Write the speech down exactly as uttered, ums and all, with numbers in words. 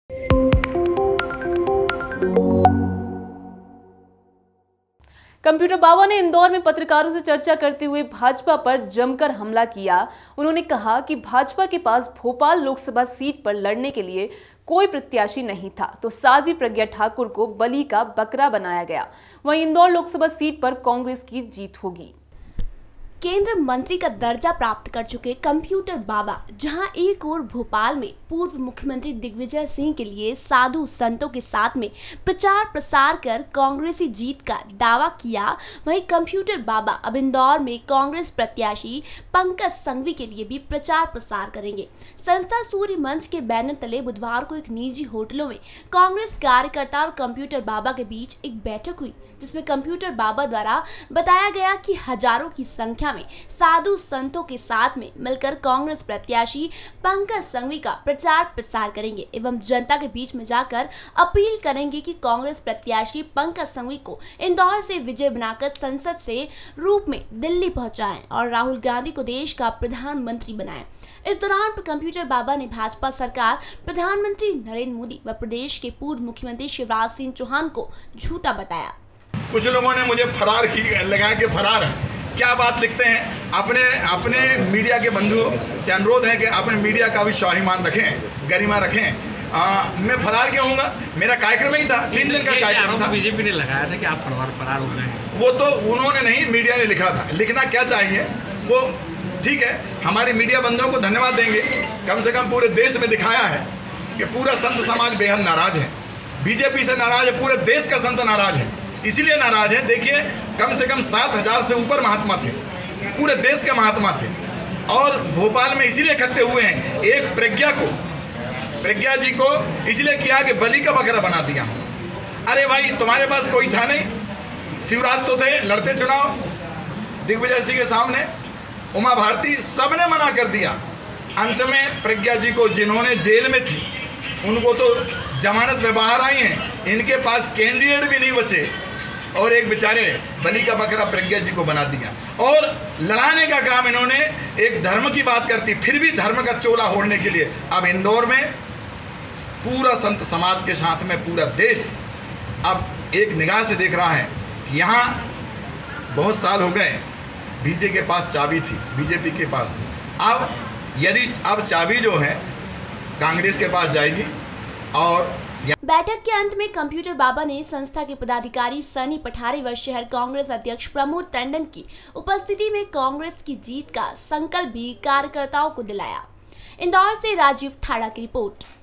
Computer बाबा ने इंदौर में पत्रकारों से चर्चा करते हुए भाजपा पर जमकर हमला किया। उन्होंने कहा कि भाजपा के पास भोपाल लोकसभा सीट पर लड़ने के लिए कोई प्रत्याशी नहीं था, तो साध्वी प्रज्ञा ठाकुर को बलि का बकरा बनाया गया। वहीं इंदौर लोकसभा सीट पर कांग्रेस की जीत होगी। केंद्र मंत्री का दर्जा प्राप्त कर चुके कंप्यूटर बाबा जहां एक ओर भोपाल में पूर्व मुख्यमंत्री दिग्विजय सिंह के लिए साधु संतों के साथ में प्रचार प्रसार कर कांग्रेसी जीत का दावा किया, वहीं कंप्यूटर बाबा अब इंदौर में कांग्रेस प्रत्याशी पंकज संघवी के लिए भी प्रचार प्रसार करेंगे। संस्था सूर्य मंच के बैनर तले बुधवार को एक निजी होटलों में कांग्रेस कार्यकर्ता और कंप्यूटर बाबा के बीच एक बैठक हुई, जिसमें कंप्यूटर बाबा द्वारा बताया गया कि हजारों की संख्या में साधु संतों के साथ में मिलकर कांग्रेस प्रत्याशी पंकज संघवी का प्रचार प्रसार करेंगे एवं जनता के बीच में जाकर अपील करेंगे कि कांग्रेस प्रत्याशी पंकज संघवी को इंदौर से विजय बनाकर संसद से रूप में दिल्ली पहुंचाएं और राहुल गांधी को देश का प्रधानमंत्री बनाएं। इस दौरान कंप्यूटर बाबा ने भाजपा सरकार, प्रधानमंत्री नरेंद्र मोदी व प्रदेश के पूर्व मुख्यमंत्री शिवराज सिंह चौहान को झूठा बताया। कुछ लोगों ने मुझे फरार की लगा के फरार है, क्या बात लिखते हैं। अपने अपने मीडिया के बंधुओं से अनुरोध है कि अपने मीडिया का भी स्वाभिमान रखें, गरिमा रखें। आ, मैं फरार क्यों होऊंगा? मेरा कार्यक्रम ही था, तीन दिन का कार्यक्रम था। बीजेपी ने लगाया था कि आप फरार फरार हो गए हैं। वो तो उन्होंने नहीं, मीडिया ने लिखा था। लिखना क्या चाहिए वो ठीक है, हमारे मीडिया बंधुओं को धन्यवाद देंगे। कम से कम पूरे देश में दिखाया है कि पूरा संत समाज बेहद नाराज है, बीजेपी से नाराज है, पूरे देश का संत नाराज है। इसीलिए नाराज है, देखिए कम से कम सात हजार से ऊपर महात्मा थे, पूरे देश के महात्मा थे और भोपाल में इसीलिए इकट्ठे हुए हैं। एक प्रज्ञा को, प्रज्ञा जी को इसलिए किया कि बलि का बकरा बना दिया। अरे भाई, तुम्हारे पास कोई था नहीं, शिवराज तो थे, लड़ते चुनाव दिग्विजय सिंह के सामने, उमा भारती, सबने मना कर दिया। अंत में प्रज्ञा जी को, जिन्होंने जेल में थी, उनको तो जमानत में बाहर आई हैं, इनके पास कैंडिडेट भी नहीं बचे और एक बेचारे बलि का बकरा प्रज्ञा जी को बना दिया। और लड़ाने का काम इन्होंने, एक धर्म की बात करती, फिर भी धर्म का चोला ओढ़ने के लिए अब इंदौर में पूरा संत समाज के साथ में पूरा देश अब एक निगाह से देख रहा है कि यहाँ बहुत साल हो गए बीजेपी के पास चाबी थी, बीजेपी के पास, अब यदि अब चाबी जो है कांग्रेस के पास जाएगी। और बैठक के अंत में कंप्यूटर बाबा ने संस्था के पदाधिकारी सनी पठारे व शहर कांग्रेस अध्यक्ष प्रमोद टंडन की उपस्थिति में कांग्रेस की जीत का संकल्प भी कार्यकर्ताओं को दिलाया। इंदौर से राजीव थाड़ा की रिपोर्ट।